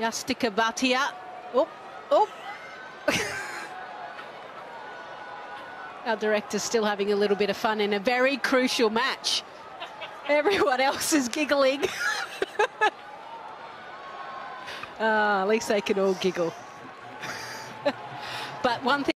Yastika Bhatia. Oh, oh. Our director's still having a little bit of fun in a very crucial match. Everyone else is giggling. At least they can all giggle. But one thing